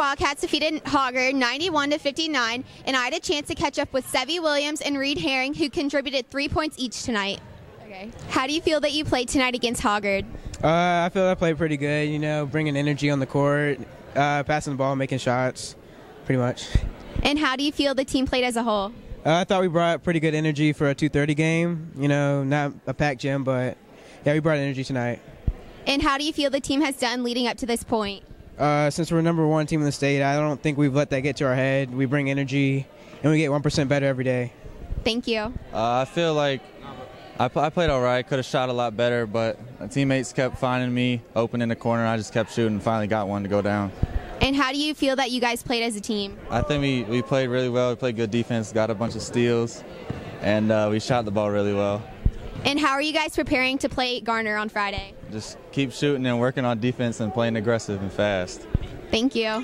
Wildcats defeated Hoggard 91-59, and I had a chance to catch up with Sevy Williams and Reed Herring, who contributed 3 points each tonight. Okay. How do you feel that you played tonight against Hoggard? I feel I played pretty good, bringing energy on the court, passing the ball, making shots, pretty much. And how do you feel the team played as a whole? I thought we brought pretty good energy for a 2:30 game, not a packed gym, but yeah, we brought energy tonight. And how do you feel the team has done leading up to this point? Since we're #1 team in the state, I don't think we've let that get to our head. We bring energy, and we get 1% better every day. Thank you. I feel like I played all right. Could have shot a lot better, but my teammates kept finding me open in the corner. I just kept shooting and finally got one to go down. And how do you feel that you guys played as a team? I think we played really well. We played good defense, got a bunch of steals, and we shot the ball really well. And how are you guys preparing to play Garner on Friday? Just keep shooting and working on defense and playing aggressive and fast. Thank you.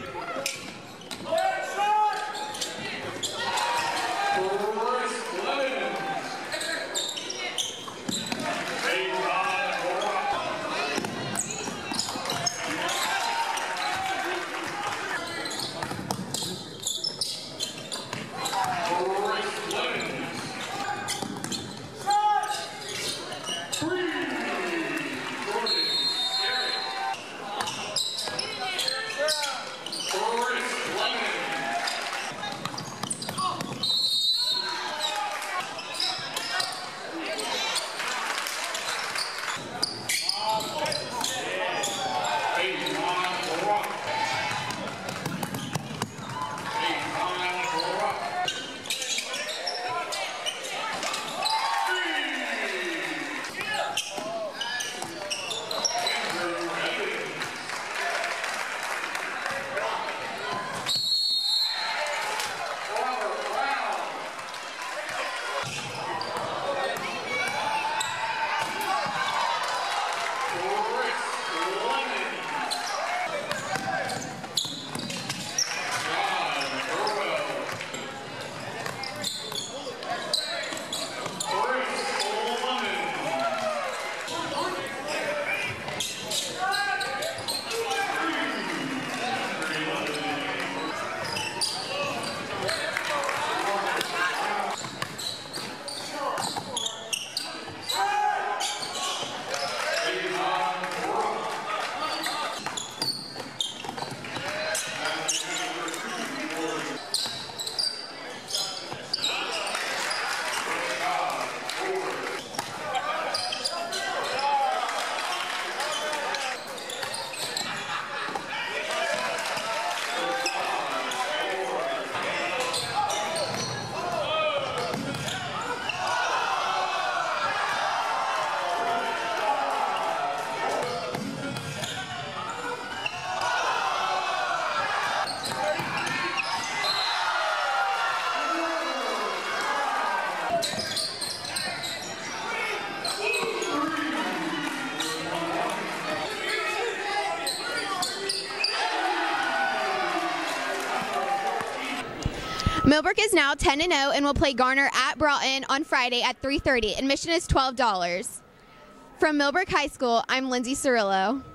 Millbrook is now 10-0 and will play Garner at Broughton on Friday at 3:30. Admission is $12. From Millbrook High School, I'm Lindsay Cirillo.